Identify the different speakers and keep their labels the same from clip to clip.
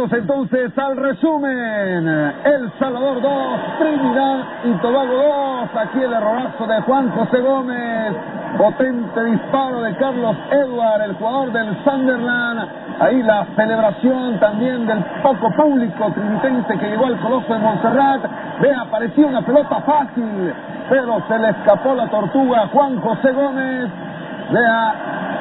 Speaker 1: Vamos entonces al resumen. El Salvador 2, Trinidad y Tobago 2. Aquí el errorazo de Juan José Gómez. Potente disparo de Carlos Edward, el jugador del Sunderland. Ahí la celebración también del poco público trinitense que llegó al Coloso de Montserrat. Vea, parecía una pelota fácil, pero se le escapó la tortuga a Juan José Gómez. Vea.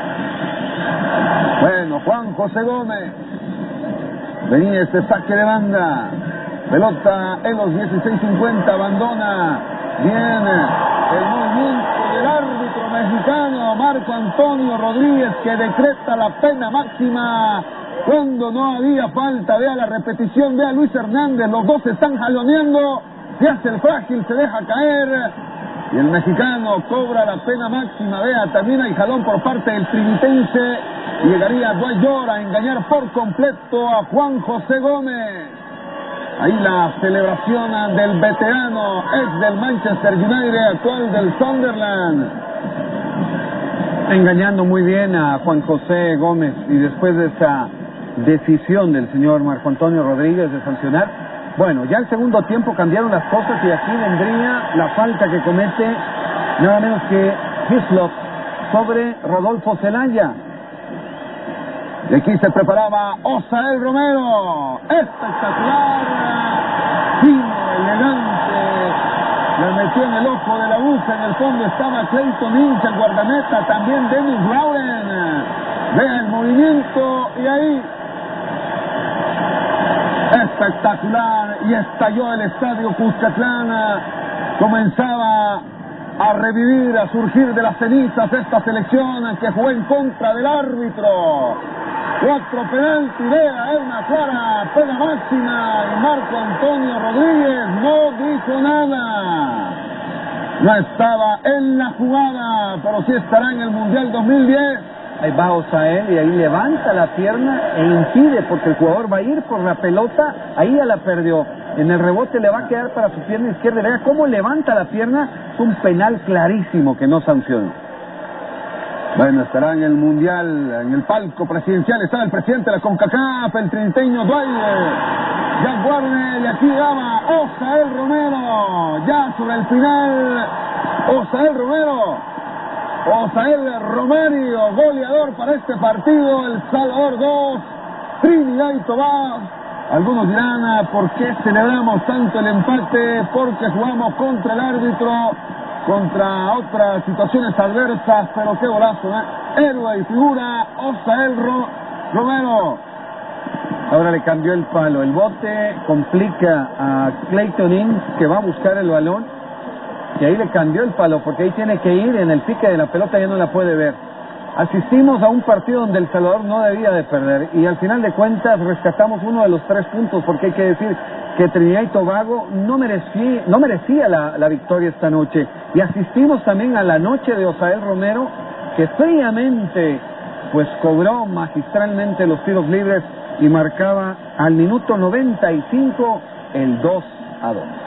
Speaker 1: Bueno, Juan José Gómez. Venía este saque de banda. Pelota en los 16:50. Abandona. Viene el movimiento del árbitro mexicano Marco Antonio Rodríguez, que decreta la pena máxima cuando no había falta. Vea la repetición. Vea Luis Hernández. Los dos se están jaloneando. Se hace el frágil. Se deja caer. Y el mexicano cobra la pena máxima. Vea, también hay jalón por parte del trinitense. Y llegaría Dwight Yorke a engañar por completo a Juan José Gómez. Ahí la celebración del veterano, ex del Manchester United, actual del Sunderland.
Speaker 2: Engañando muy bien a Juan José Gómez. Y después de esa decisión del señor Marco Antonio Rodríguez de sancionar, bueno, ya el segundo tiempo cambiaron las cosas y aquí vendría la falta que comete nada menos que Hislop sobre Rodolfo Zelaya.
Speaker 1: Y aquí se preparaba Osael Romero. Espectacular. Fino, elegante. Le metió en el ojo de la aguja. En el fondo estaba Clayton Inch, el guardameta. También Dennis Lauren. Vea el movimiento. Y ahí. Espectacular. Y estalló el estadio Cuscatlán. Comenzaba a revivir, a surgir de las cenizas esta selección que jugó en contra del árbitro. 4 penaltis, vea, es una clara pena máxima. Y Marco Antonio Rodríguez no dijo nada. No estaba en la jugada, pero sí estará en el Mundial 2010.
Speaker 2: Ahí va Osael y ahí levanta la pierna e impide, porque el jugador va a ir por la pelota. Ahí ya la perdió. En el rebote le va a quedar para su pierna izquierda. Vea cómo levanta la pierna. Es un penal clarísimo que no sancionó.
Speaker 1: Bueno, estará en el Mundial, en el palco presidencial. Está el presidente de la CONCACAF, el triniteño Jack Warner. Y aquí daba Osael Romero. Ya sobre el final, Osael Romario, goleador para este partido. El Salvador 2, Trinidad y Tobago. Algunos dirán, ¿por qué celebramos tanto el empate? Porque jugamos contra el árbitro, contra otras situaciones adversas, pero qué golazo, héroe y figura, Osael Romero.
Speaker 2: Ahora le cambió el palo, el bote complica a Clayton Ince, que va a buscar el balón, y ahí le cambió el palo, porque ahí tiene que ir, en el pique de la pelota ya no la puede ver. Asistimos a un partido donde El Salvador no debía de perder, y al final de cuentas rescatamos uno de los 3 puntos, porque hay que decir que Trinidad y Tobago no merecía la victoria esta noche. Y asistimos también a la noche de Osael Romero, que fríamente pues cobró magistralmente los tiros libres y marcaba al minuto 95 el 2-2.